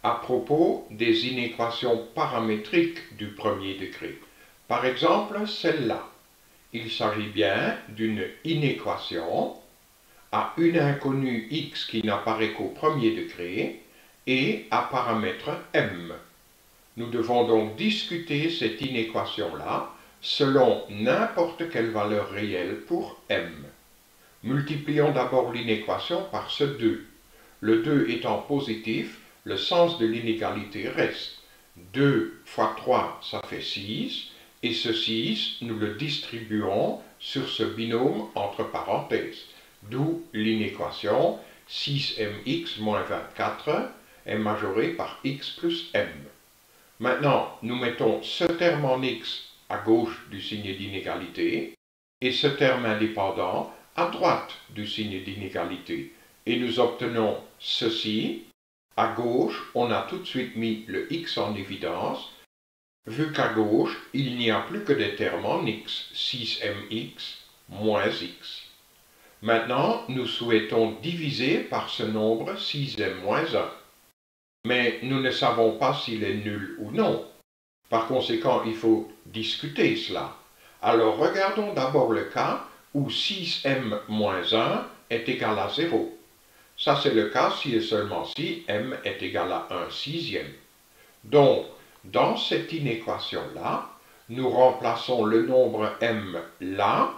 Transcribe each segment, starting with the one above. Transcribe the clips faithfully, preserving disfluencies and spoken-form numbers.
à propos des inéquations paramétriques du premier degré. Par exemple, celle-là. Il s'agit bien d'une inéquation à une inconnue x qui n'apparaît qu'au premier degré et à paramètre m. Nous devons donc discuter cette inéquation-là selon n'importe quelle valeur réelle pour m. Multiplions d'abord l'inéquation par ce deux. Le deux étant positif, le sens de l'inégalité reste. deux fois trois, ça fait six, et ce six, nous le distribuons sur ce binôme entre parenthèses. D'où l'inéquation six m x moins vingt-quatre est majorée par x plus m. Maintenant, nous mettons ce terme en x à gauche du signe d'inégalité et ce terme indépendant à droite du signe d'inégalité. Et nous obtenons ceci. À gauche, on a tout de suite mis le x en évidence, vu qu'à gauche, il n'y a plus que des termes en x, six m x moins x. Maintenant, nous souhaitons diviser par ce nombre six m moins un. Mais nous ne savons pas s'il est nul ou non. Par conséquent, il faut discuter cela. Alors, regardons d'abord le cas où six m moins un est égal à zéro. Ça, c'est le cas si et seulement si m est égal à un sixième. Donc, dans cette inéquation-là, nous remplaçons le nombre m là,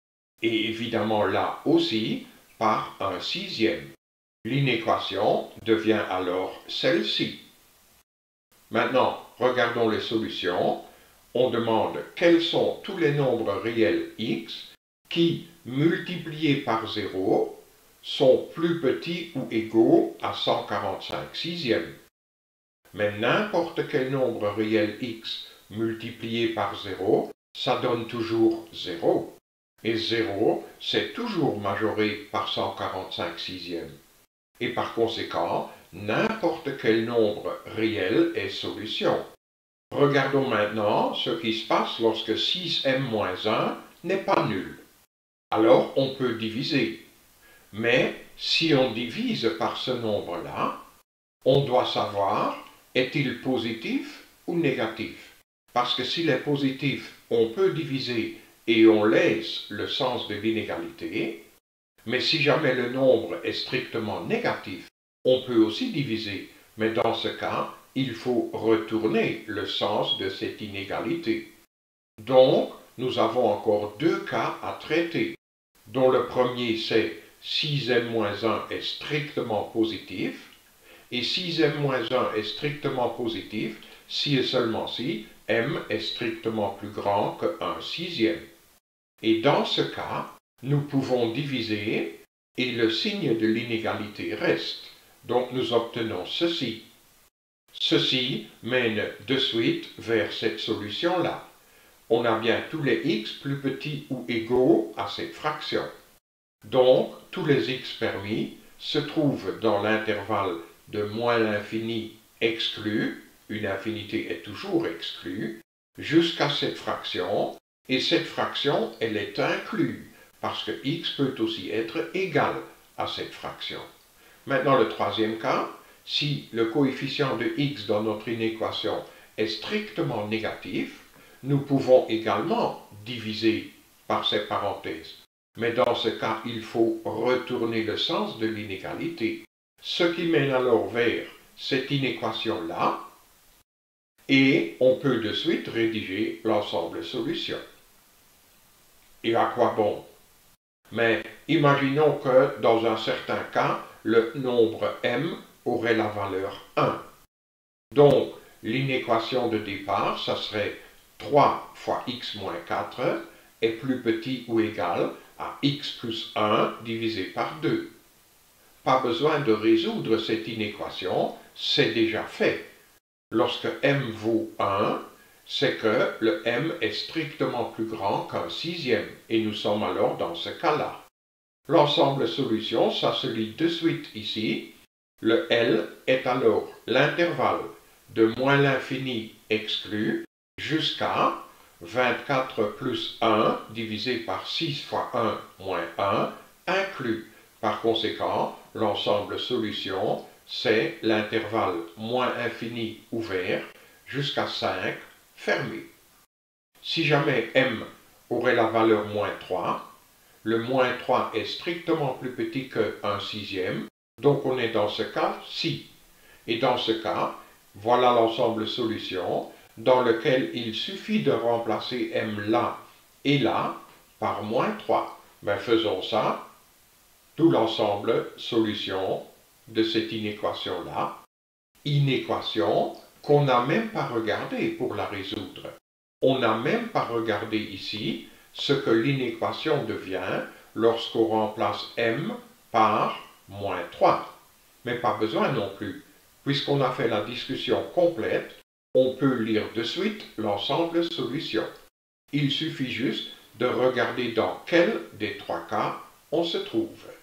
et évidemment là aussi, par un sixième. L'inéquation devient alors celle-ci. Maintenant, regardons les solutions. On demande quels sont tous les nombres réels x qui, multipliés par zéro, sont plus petits ou égaux à cent quarante-cinq sixièmes. Mais n'importe quel nombre réel x multiplié par zéro, ça donne toujours zéro. Et zéro, c'est toujours majoré par cent quarante-cinq sixièmes. Et par conséquent, n'importe quel nombre réel est solution. Regardons maintenant ce qui se passe lorsque six m moins un n'est pas nul. Alors on peut diviser. Mais si on divise par ce nombre-là, on doit savoir, est-il positif ou négatif? Parce que s'il est positif, on peut diviser et on laisse le sens de l'inégalité. Mais si jamais le nombre est strictement négatif, on peut aussi diviser. Mais dans ce cas, il faut retourner le sens de cette inégalité. Donc, nous avons encore deux cas à traiter, dont le premier c'est six m moins un est strictement positif, et six m moins un est strictement positif si et seulement si m est strictement plus grand que un sixième. Et dans ce cas, nous pouvons diviser et le signe de l'inégalité reste. Donc nous obtenons ceci. Ceci mène de suite vers cette solution-là. On a bien tous les x plus petits ou égaux à cette fraction. Donc, tous les x permis se trouvent dans l'intervalle de moins l'infini exclu, une infinité est toujours exclue, jusqu'à cette fraction, et cette fraction, elle est inclue, parce que x peut aussi être égal à cette fraction. Maintenant, le troisième cas, si le coefficient de x dans notre inéquation est strictement négatif, nous pouvons également diviser par ces parenthèses. Mais dans ce cas, il faut retourner le sens de l'inégalité, ce qui mène alors vers cette inéquation-là, et on peut de suite rédiger l'ensemble solution. Et à quoi bon? Mais imaginons que dans un certain cas, le nombre m aurait la valeur un. Donc, l'inéquation de départ, ça serait trois fois x moins quatre est plus petit ou égal à x plus un divisé par deux. Pas besoin de résoudre cette inéquation, c'est déjà fait. Lorsque m vaut un, c'est que le m est strictement plus grand qu'un sixième, et nous sommes alors dans ce cas-là. L'ensemble solution, ça se lit de suite ici. Le L est alors l'intervalle de moins l'infini exclu jusqu'à vingt-quatre plus un divisé par six fois un moins un inclus. Par conséquent, l'ensemble solution c'est l'intervalle moins infini ouvert jusqu'à cinq fermé. Si jamais m aurait la valeur moins trois, le moins trois est strictement plus petit que un sixième, donc on est dans ce cas-ci. Et dans ce cas, voilà l'ensemble solution dans lequel il suffit de remplacer m là et là par moins trois. Ben faisons ça. Tout l'ensemble solution de cette inéquation-là, inéquation qu'on n'a même pas regardé pour la résoudre. On n'a même pas regardé ici ce que l'inéquation devient lorsqu'on remplace m par moins trois. Mais pas besoin non plus. Puisqu'on a fait la discussion complète, on peut lire de suite l'ensemble solution. Il suffit juste de regarder dans quel des trois cas on se trouve.